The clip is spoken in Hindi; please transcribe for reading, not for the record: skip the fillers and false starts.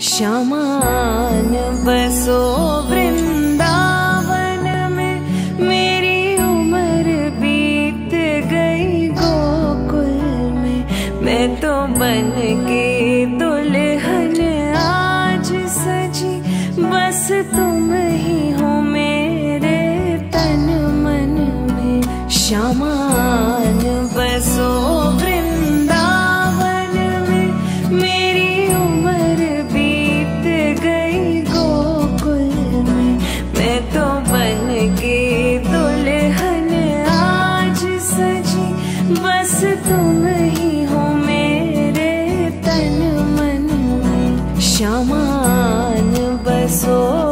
श्यामान बसो वृंदावन में, मेरी उम्र बीत गई गोकुल में। मैं तो बन के दुल्हन आज सजी, बस तुम ही हो मेरे तन मन में। श्यामान बसो वृंदावन में, मेरी उम्र बीत गई गोकुल में। मैं तो बन के दुल्हन आज सजी, बस तुम ही हो मेरे तन मन में। श्यामान बसो